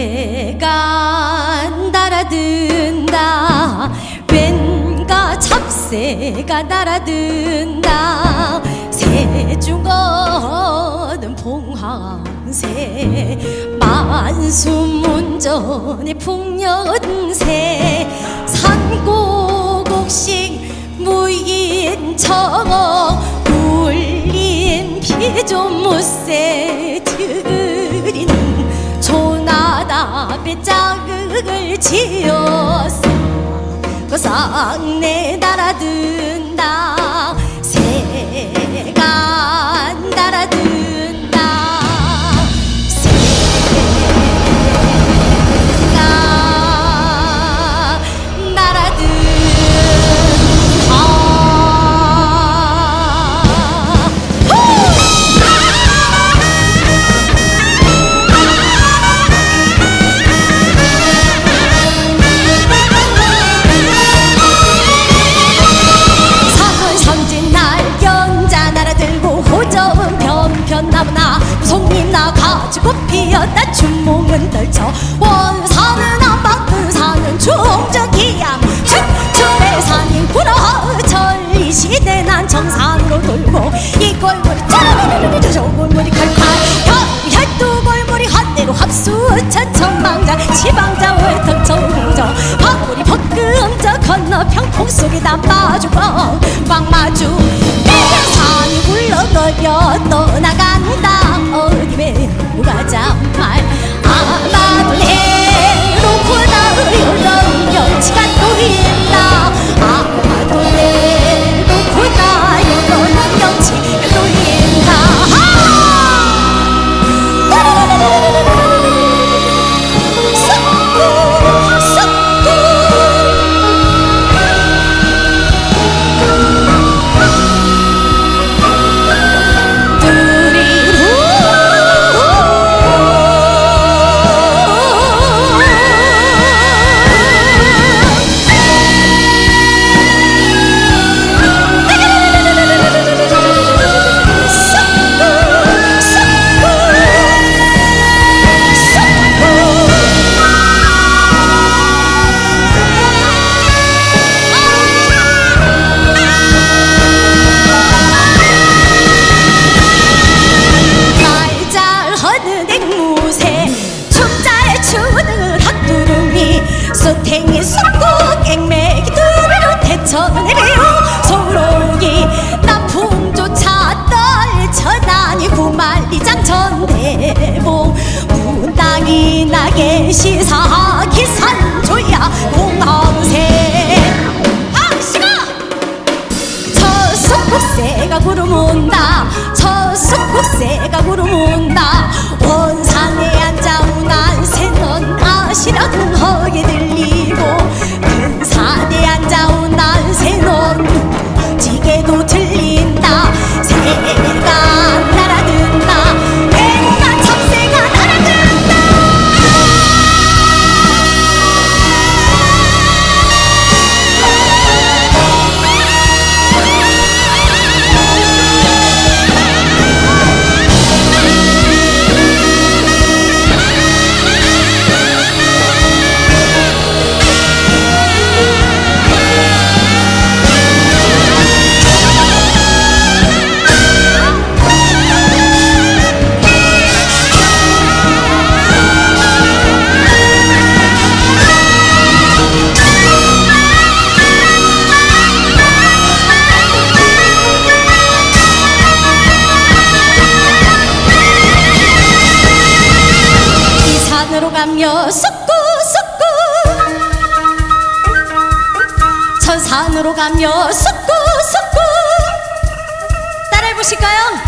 새가 날아든다 왠가 잡새가 날아든다 새중어는 봉황새 만수문전의 풍년새 산고곡식 무인청어 울린 피조무새 들인 조나다 배짝을 지었어 그 쌍내 날아든다 새가 날아든다 새가 날아든다 나무나 무송잎나 가지고 피었다 춘몽은 떨쳐 원산은 안박은 사는 중저기암 춘천의 산인 구러 전리 시대 난 정상으로 돌고 이 골머리 짜르르르르 저 골머리 칼칼 혈두 골머리 한대로 합수 천천망자 지방자 월턱청저 방울이 벗금저 건너평 폭속에 담아주고 광마주 산이 굴러거려 떠나간다 어디 배우가 잔말 아마도 해놓고나 흘러온 영치가 놓인다 아마도 해놓고나 흘러온 영치가 놓인다 소탱이 쏟고 깽매기 두루루 대천해배우 소록이 남풍조차 떨쳐나니 구만리 장천대봉 문당이 나게 시사기 산조야 공항새 항시가 저속국새가 구름 온다 저속국새가 구름 온다 원산에 앉아오난 새는 아시라고 허게 들리고 큰 산에 앉아오난 새는 지게도 들린다 새가 날아든다 웬만 참새가 날아든다 가며 쏟고 천산으로 가며 쏟고 따라해 보실까요?